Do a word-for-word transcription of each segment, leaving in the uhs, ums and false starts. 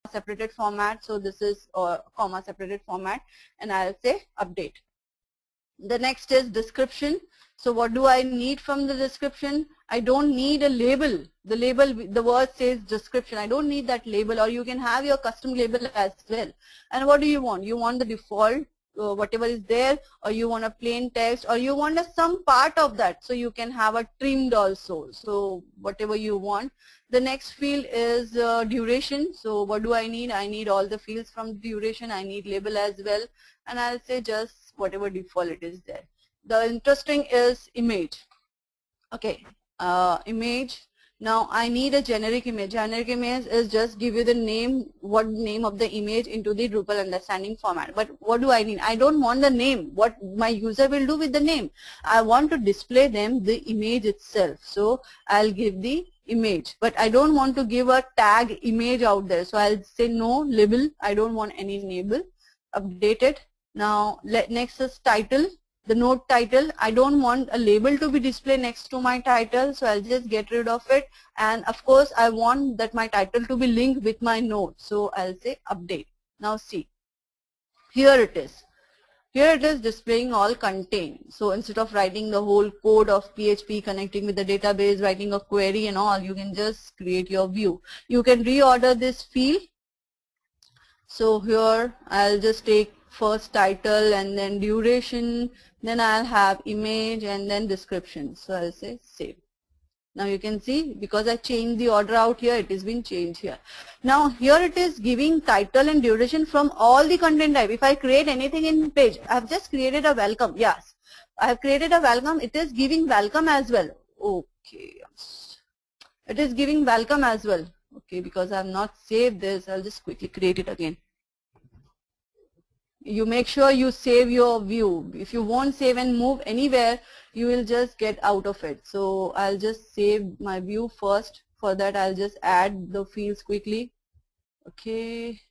separated format. So this is uh, comma separated format, and I'll say update. The next is description. So what do I need from the description? I don't need a label. The label, the word says description. I don't need that label, or you can have your custom label as well. And what do you want? You want the default, uh, whatever is there, or you want a plain text, or you want a, some part of that. So you can have a trimmed also. So whatever you want. The next field is uh, duration. So what do I need? I need all the fields from duration. I need label as well. And I'll say just whatever default it is there. The interesting is image. Okay, uh, image. Now I need a generic image. Generic image is just give you the name, what name of the image into the Drupal understanding format. But what do I need? I don't want the name. What my user will do with the name? I want to display them the image itself. So I'll give the image, but I don't want to give a tag image out there. So I'll say no label. I don't want any label. Update it. Now let, next is title. The node title, I don't want a label to be displayed next to my title, so I'll just get rid of it. And of course I want that my title to be linked with my node, so I'll say update. Now see, here it is. Here it is displaying all content. So instead of writing the whole code of P H P, connecting with the database, writing a query and all, you can just create your view. You can reorder this field. So here I'll just take first title and then duration, then I'll have image and then description. So I'll say save. Now you can see, because I changed the order out here, it has been changed here. Now here it is giving title and duration from all the content type. If I create anything in page, I have just created a welcome. Yes, I have created a welcome. It is giving welcome as well. Okay, it is giving welcome as well. Okay, because I have not saved this, I'll just quickly create it again. You make sure you save your view. If you won't save and move anywhere, you will just get out of it. So I'll just save my view first. For that I'll just add the fields quickly. Okay.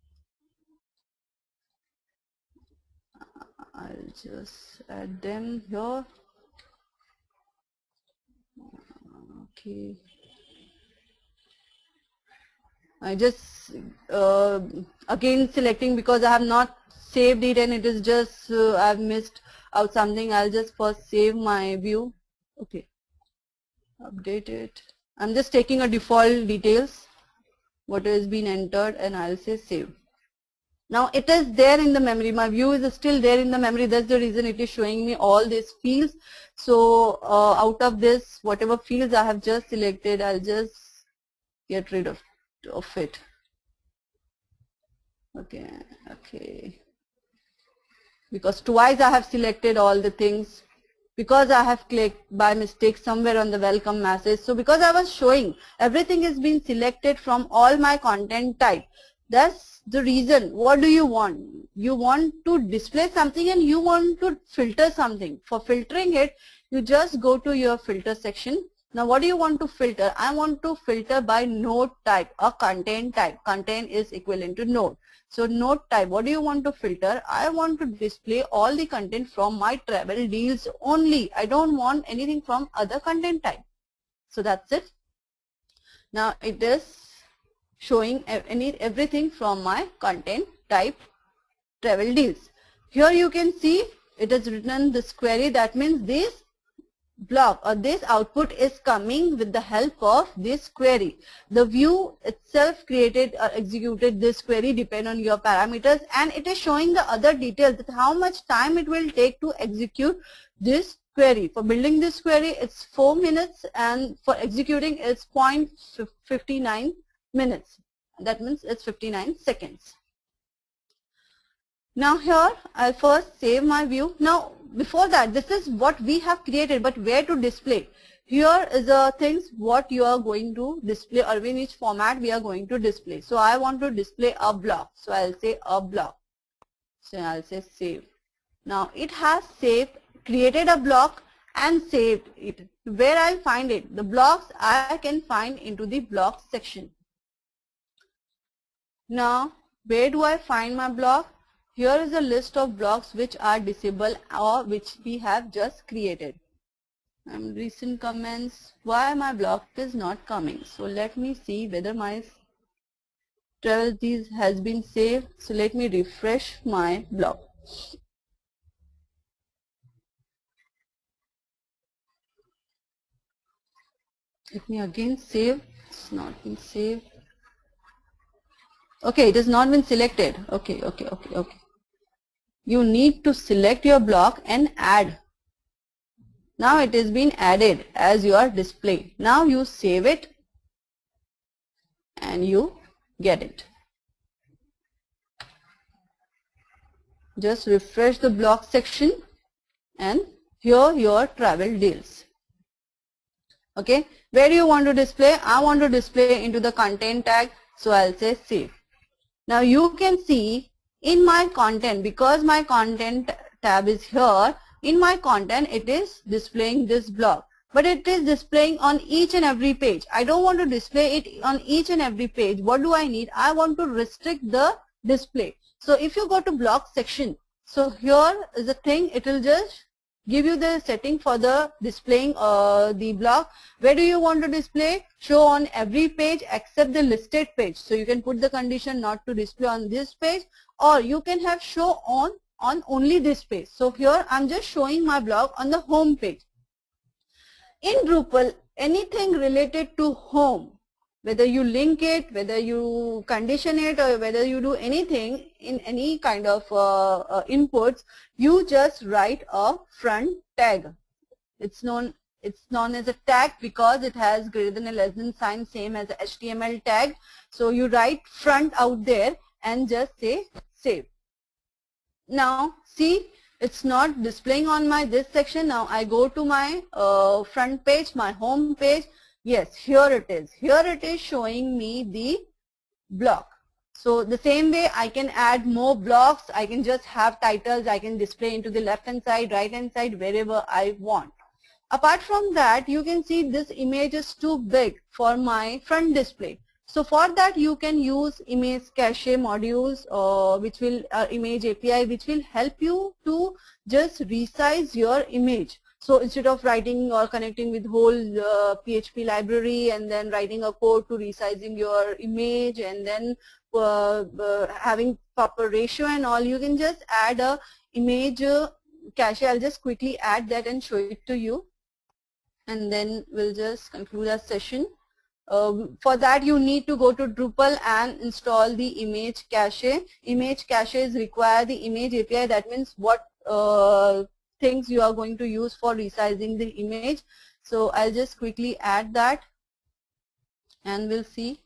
I'll just add them here. Okay. I just uh, again selecting because I have not saved it and it is just uh, I've missed out something. I'll just first save my view. Okay, update it. I'm just taking a default details what has been entered and I'll say save. Now it is there in the memory. My view is still there in the memory. That's the reason it is showing me all these fields. So uh, out of this, whatever fields I have just selected, I'll just get rid of of it. Okay, okay. Because twice I have selected all the things, because I have clicked by mistake somewhere on the welcome message. So because I was showing everything is being selected from all my content type. That's the reason. What do you want? You want to display something and you want to filter something. For filtering it, you just go to your filter section. Now what do you want to filter? I want to filter by node type or content type. Content is equivalent to node. So node type, what do you want to filter? I want to display all the content from my travel deals only. I don't want anything from other content type. So that's it. Now it is showing any everything from my content type travel deals. Here you can see it is written this query. That means this block or this output is coming with the help of this query. The view itself created or executed this query depend on your parameters, and it is showing the other details that how much time it will take to execute this query. For building this query it's four minutes and for executing it's zero point five nine minutes. That means it's fifty-nine seconds. Now here I'll first save my view. Now before that, this is what we have created, but where to display? Here is the things what you are going to display or in which format we are going to display. So I want to display a block. So I'll say a block. So I'll say save. Now it has saved, created a block and saved it. Where I'll find it? The blocks I can find into the blocks section. Now where do I find my block? Here is a list of blocks which are disabled or which we have just created. And recent comments, why my block is not coming. So let me see whether my travel these has been saved. So let me refresh my blog. Let me again save. It's not been saved. Okay, it has not been selected. Okay, okay, okay, okay. You need to select your block and add. Now it is being added as your display. Now you save it and you get it. Just refresh the block section and here your travel deals. Okay, where do you want to display? I want to display into the content tag, so I'll say save. Now you can see in my content, because my content tab is here, in my content it is displaying this block, but it is displaying on each and every page. I don't want to display it on each and every page. What do I need? I want to restrict the display. So if you go to block section, so here is a thing, it will just give you the setting for the displaying uh, the block. Where do you want to display? Show on every page except the listed page. So you can put the condition not to display on this page, or you can have show on on only this page. So here I'm just showing my blog on the home page. In Drupal, anything related to home, whether you link it, whether you condition it, or whether you do anything in any kind of uh, uh, inputs, you just write a front tag. It's known it's known as a tag because it has greater than a less than sign, same as a H T M L tag. So you write front out there and just say save. Now see, it's not displaying on my this section. Now I go to my uh, front page, my home page. Yes, here it is. Here it is showing me the block. So the same way I can add more blocks. I can just have titles. I can display into the left hand side, right hand side, wherever I want. Apart from that, you can see this image is too big for my front display. So for that you can use image cache modules, uh, which will uh, image A P I, which will help you to just resize your image. So instead of writing or connecting with whole uh, P H P library and then writing a code to resizing your image and then uh, uh, having proper ratio and all, you can just add a image uh, cache. I'll just quickly add that and show it to you, and then we'll just conclude our session. Uh, for that you need to go to Drupal and install the image cache. Image caches require the image A P I. That means what uh, things you are going to use for resizing the image. So I'll just quickly add that and we'll see.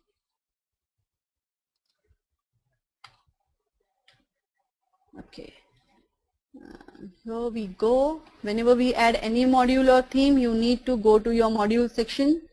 Okay, uh, here we go. Whenever we add any module or theme, you need to go to your module section